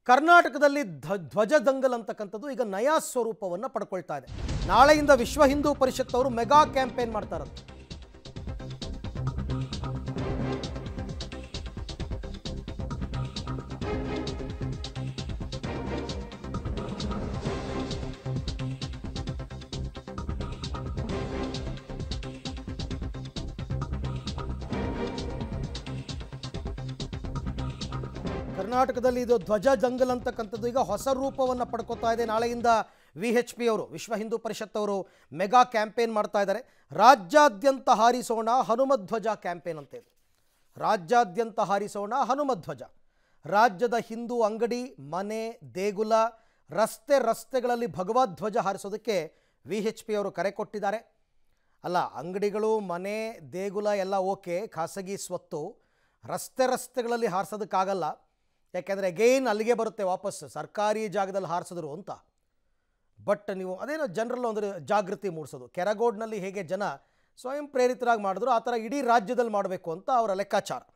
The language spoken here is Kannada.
ಕರ್ನಾಟಕದಲ್ಲಿ ಧ್ವಜ ದಂಗಲ್ ಅಂತಕ್ಕಂಥದ್ದು ಈಗ ನಯಾ ಸ್ವರೂಪವನ್ನು ಪಡ್ಕೊಳ್ತಾ ಇದೆ. ನಾಳೆಯಿಂದ ವಿಶ್ವ ಹಿಂದೂ ಪರಿಷತ್ ಅವರು ಮೆಗಾ ಕ್ಯಾಂಪೇನ್ ಮಾಡ್ತಾರಂತೆ. ಕರ್ನಾಟಕದಲ್ಲಿ ಇದು ಧ್ವಜ ದಂಗಲ್ ಅಂತಕ್ಕಂಥದ್ದು ಈಗ ಹೊಸ ರೂಪವನ್ನು ಪಡ್ಕೋತಾ ಇದೆ. ನಾಳೆಯಿಂದ VHP ಅವರು ವಿಶ್ವ ಹಿಂದೂ ಪರಿಷತ್ ಅವರು ಮೆಗಾ ಕ್ಯಾಂಪೇನ್ ಮಾಡ್ತಾ ಇದ್ದಾರೆ. ರಾಜ್ಯಾದ್ಯಂತ ಹಾರಿಸೋಣ ಹನುಮಧ್ವಜ ಕ್ಯಾಂಪೇನ್ ಅಂತ ಇದೆ. ರಾಜ್ಯಾದ್ಯಂತ ಹಾರಿಸೋಣ ಹನುಮಧ್ವಜ. ರಾಜ್ಯದ ಹಿಂದೂ ಅಂಗಡಿ, ಮನೆ, ದೇಗುಲ, ರಸ್ತೆಗಳಲ್ಲಿ ಭಗವಧ್ವಜ ಹಾರಿಸೋದಕ್ಕೆ VHP ಅವರು ಕರೆ ಕೊಟ್ಟಿದ್ದಾರೆ. ಅಲ್ಲ, ಅಂಗಡಿಗಳು, ಮನೆ, ದೇಗುಲ ಎಲ್ಲ ಓಕೆ, ಖಾಸಗಿ ಸ್ವತ್ತು. ರಸ್ತೆಗಳಲ್ಲಿ ಹಾರಿಸೋದಕ್ಕಾಗಲ್ಲ. ಯಾಕೆಂದರೆ ಅಗೈನ್ ಅಲ್ಲಿಗೆ ಬರುತ್ತೆ ವಾಪಸ್, ಸರ್ಕಾರಿ ಜಾಗದಲ್ಲಿ ಹಾರಿಸಿದ್ರು ಅಂತ. ಬಟ್ ನೀವು ಅದೇನೋ ಜನರಲ್ಲ ಒಂದು ಜಾಗೃತಿ ಮೂಡಿಸೋದು. ಕೆರಗೋಡ್ನಲ್ಲಿ ಹೇಗೆ ಜನ ಸ್ವಯಂ ಪ್ರೇರಿತರಾಗಿ ಮಾಡಿದ್ರು, ಆ ಥರ ಇಡೀ ರಾಜ್ಯದಲ್ಲಿ ಮಾಡಬೇಕು ಅಂತ ಅವರ ಲೆಕ್ಕಾಚಾರ.